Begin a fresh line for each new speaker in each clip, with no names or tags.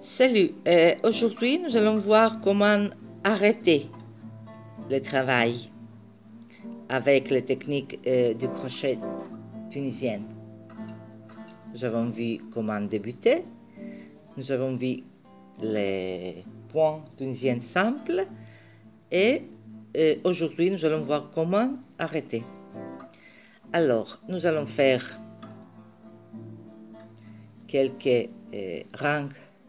Salut, aujourd'hui nous allons voir comment arrêter le travail avec les techniques du crochet tunisien. Nous avons vu comment débuter, nous avons vu les points tunisiens simples et aujourd'hui nous allons voir comment arrêter. Alors, nous allons faire quelques rangs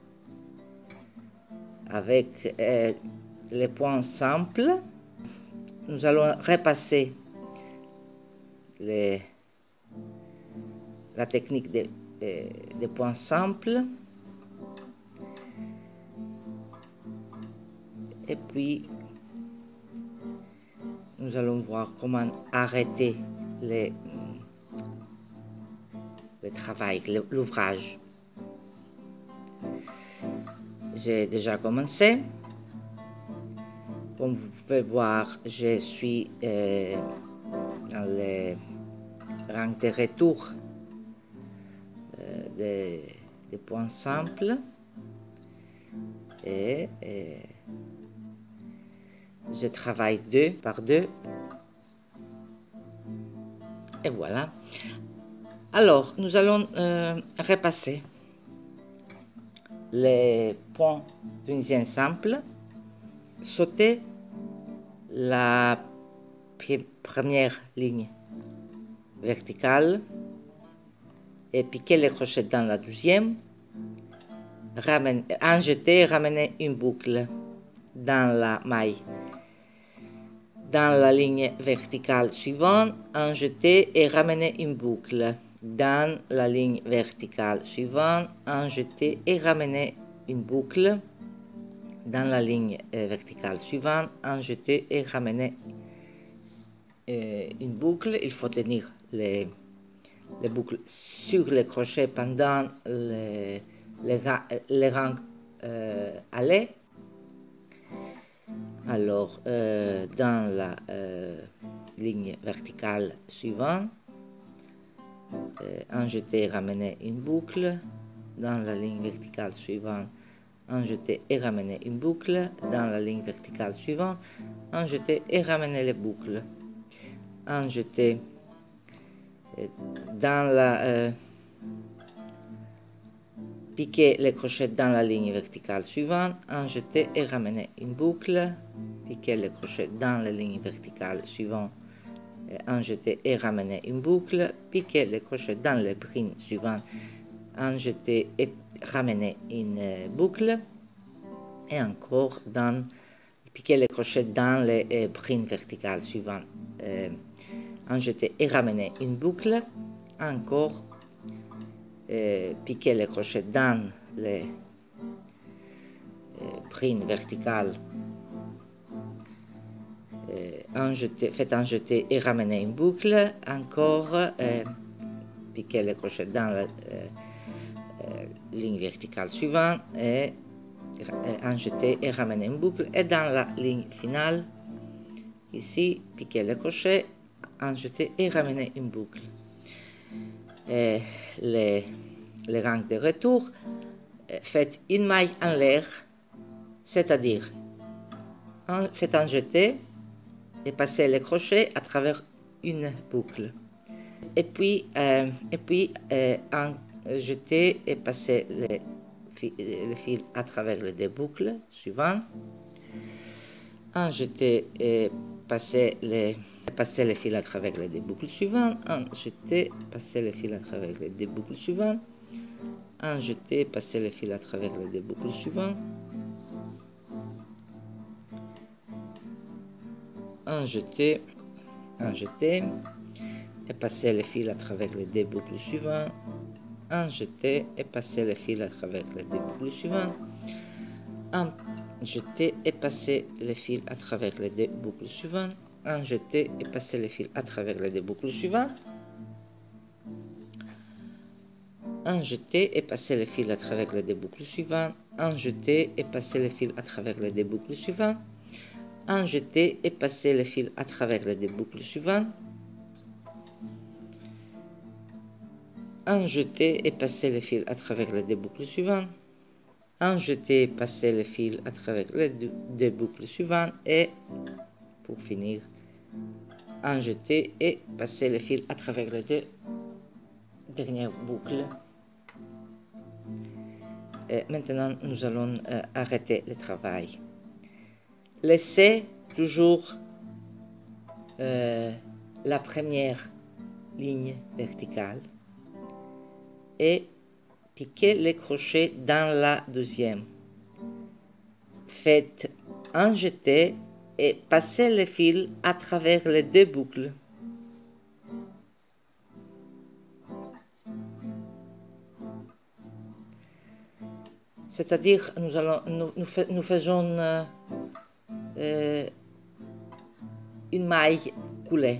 avec les points simples. Nous allons repasser la technique des points simples. Et puis, nous allons voir comment arrêter le travail, l'ouvrage. J'ai déjà commencé. Comme vous pouvez voir, je suis dans le rang de retour des points simples et je travaille deux par deux. Et voilà. Alors, nous allons repasser les points tunisiens simples, sauter la première ligne verticale et piquer les crochets dans la deuxième, en jeter, ramener une boucle dans la maille, dans la ligne verticale suivante, en jeter et ramener une boucle dans la ligne verticale suivante, en jeter et ramener une boucle dans la ligne verticale suivante, en jeter et ramener une boucle. Il faut tenir les boucles sur le crochet pendant les rangs allés. Alors, dans la ligne verticale suivante, en jeter et ramener une boucle. Dans la ligne verticale suivante, en jeter et ramener une boucle. Dans la ligne verticale suivante, en jeter et ramener les boucles. En jeter dans la piquer les crochets dans la ligne verticale suivante, en jeter et ramener une boucle, piquer les crochets dans la ligne verticale suivante, en jeter et ramener une boucle, piquer les crochets dans le brin suivant, en jeter et ramener une boucle, et encore piquer les crochets dans le brin vertical suivant, en jeter et ramener une boucle, encore piquer les crochets dans le brin vertical, faites un jeter et ramener une boucle, encore piquer les crochets dans la ligne verticale suivante et un jeter et ramener une boucle, et dans la ligne finale ici piquer les crochets, un jeter et ramener une boucle. Et les rangs de retour, faites une maille en l'air, c'est-à-dire faites un jeté et passez les crochets à travers une boucle, et puis un jeté et passez le fil à travers les deux boucles suivantes, un jeté et passez le fil à travers les deux boucles suivantes, un jeté, passez le fil à travers les deux boucles suivantes, un jeté, passez le fil à travers les deux boucles suivantes, un jeté, et passer le fil à travers les deux boucles suivantes, un jeté et passer le fil à travers les deux boucles suivantes, un jeté et passer le fil à travers les deux boucles suivantes, un jeté et passer le fil à travers les deux boucles suivantes, un jeté et passer le fil à travers les deux boucles suivantes, un jeté et passer le fil à travers les deux boucles suivantes, un jeté et passer le fil à travers les deux boucles suivantes, un jeté et passer le fil à travers les deux boucles suivantes, enjeter, passer le fil à travers les deux boucles suivantes et pour finir, enjeter et passer le fil à travers les deux dernières boucles. Et maintenant, nous allons arrêter le travail. Laissez toujours la première ligne verticale et piquez les crochets dans la deuxième. Faites un jeté et passez le fil à travers les deux boucles. C'est-à-dire, nous faisons une maille coulée.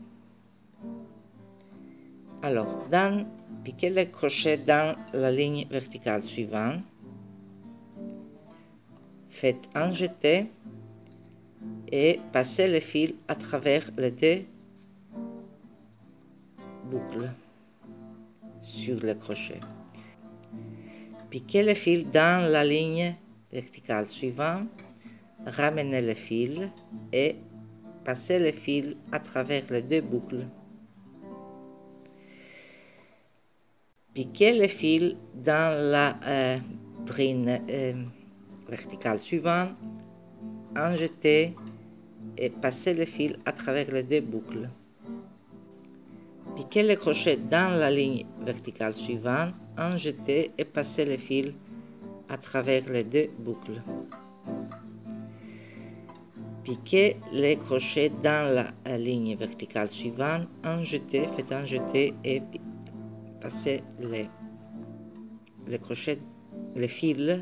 Alors, piquez le crochet dans la ligne verticale suivante. Faites un jeté et passez le fil à travers les deux boucles sur le crochet. Piquez le fil dans la ligne verticale suivante, ramenez le fil et passez le fil à travers les deux boucles. Piquez le fil dans la brine verticale suivante, enjetez et passez le fil à travers les deux boucles. Piquez le crochet dans la ligne verticale suivante, enjetez et passez le fil à travers les deux boucles. Piquez les crochets dans la ligne verticale suivante, enjetez, faites enjeter et passez les crochets, les fils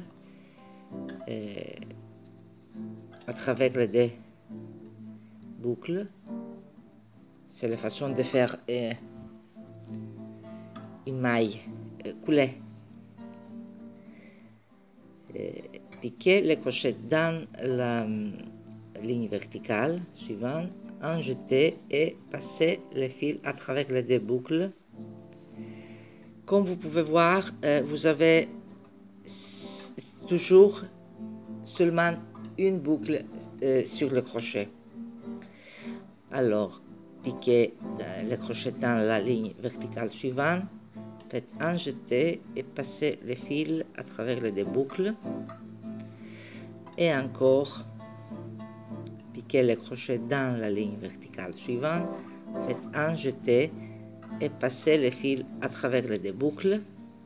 à travers les deux boucles. C'est la façon de faire une maille coulée. Piquez les crochets dans la ligne verticale suivante, enjetez et passez le fil à travers les deux boucles. Comme vous pouvez voir, vous avez toujours seulement une boucle sur le crochet. Alors, piquez le crochet dans la ligne verticale suivante, faites un jeté et passez le fil à travers les deux boucles. Et encore, piquez le crochet dans la ligne verticale suivante, faites un jeté et passez le fil à travers les deux boucles.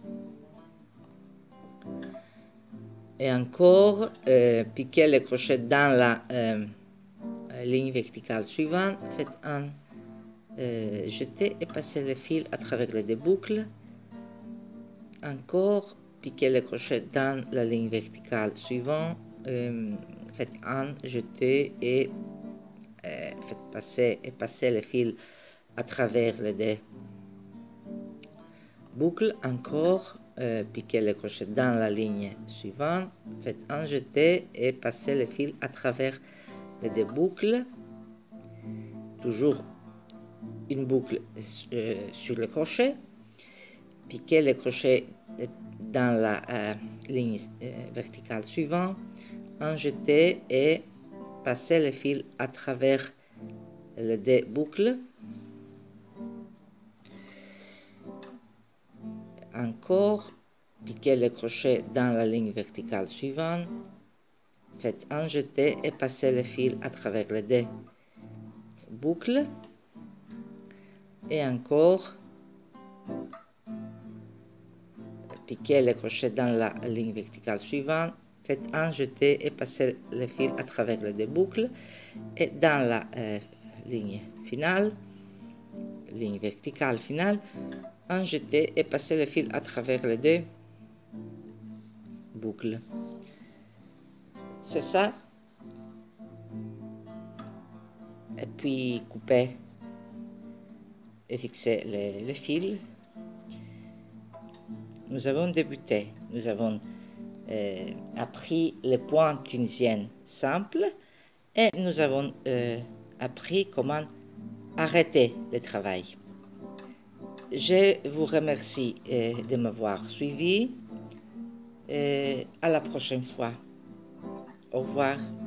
Et encore, piquez le crochet dans la ligne verticale suivante, faites un jeté et passez le fil à travers les deux boucles. Encore, piquez le crochet dans la ligne verticale suivante, faites un jeté et faites passer le fil à travers les deux boucles. Encore, piquez le crochet dans la ligne suivante, faites un jeté et passez le fil à travers les deux boucles. Toujours une boucle sur le crochet. Piquez le crochet dans la ligne verticale suivante, enjetez et passez le fil à travers les deux boucles. Encore, piquez le crochet dans la ligne verticale suivante, faites un jeté et passez le fil à travers les deux boucles. Et encore, piquez le crochet dans la ligne verticale suivante, faites un jeté et passez le fil à travers les deux boucles. Et dans la ligne finale, ligne verticale finale, un jeté et passez le fil à travers les deux boucles. C'est ça. Et puis coupez et fixez le fil. Nous avons débuté. Nous avons appris les points tunisiennes simples et nous avons appris comment arrêter le travail. Je vous remercie de m'avoir suivi. à la prochaine fois. Au revoir.